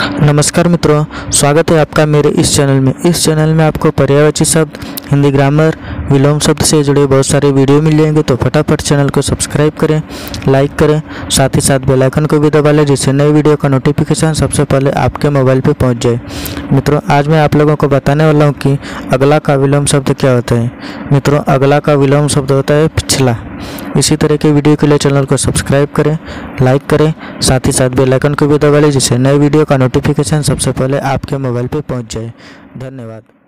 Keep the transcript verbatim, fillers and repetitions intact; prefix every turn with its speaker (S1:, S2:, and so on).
S1: नमस्कार मित्रों, स्वागत है आपका मेरे इस चैनल में। इस चैनल में आपको पर्यायवाची शब्द, हिंदी ग्रामर, विलोम शब्द से जुड़े बहुत सारे वीडियो मिल जाएंगे। तो फटाफट चैनल को सब्सक्राइब करें, लाइक करें, साथ ही साथ बेल आइकन को भी दबा लें, जिससे नई वीडियो का नोटिफिकेशन सबसे पहले आपके मोबाइल पर पहुँच जाए। मित्रों, आज मैं आप लोगों को बताने वाला हूँ कि अगला का विलोम शब्द क्या होता है। मित्रों, अगला का विलोम शब्द होता है पिछला। इसी तरह के वीडियो के लिए चैनल को सब्सक्राइब करें, लाइक करें, साथ ही साथ बेल आइकन को भी दबा लें, जिससे नए वीडियो का नोटिफिकेशन सबसे पहले आपके मोबाइल पे पहुंच जाए। धन्यवाद।